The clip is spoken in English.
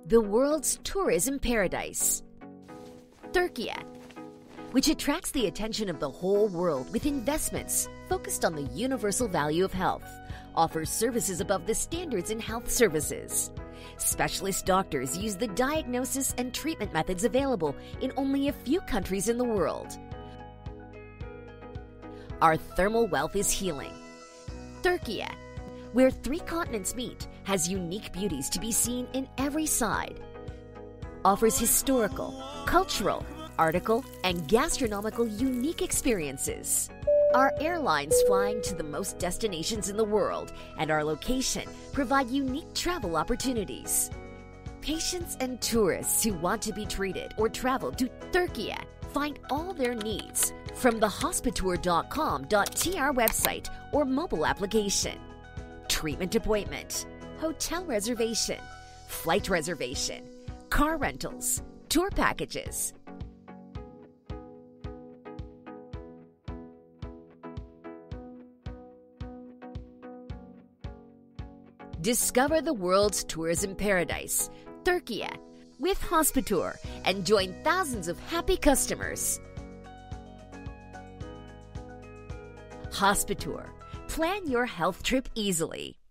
the world's tourism paradise. Turkey, which attracts the attention of the whole world with investments focused on the universal value of health, offers services above the standards in health services. Specialist doctors use the diagnosis and treatment methods available in only a few countries in the world. Our thermal wealth is healing. Turkey, where 3 continents meet, has unique beauties to be seen in every side. Offers historical, cultural, article, and gastronomical unique experiences. Our airlines flying to the most destinations in the world and our location provide unique travel opportunities. Patients and tourists who want to be treated or travel to Turkey find all their needs from the hospitour.com.tr website or mobile application. Treatment appointment, hotel reservation, flight reservation, car rentals, tour packages. Discover the world's tourism paradise, Turkey, with Hospitour and join thousands of happy customers. Hospitour. Plan your health trip easily.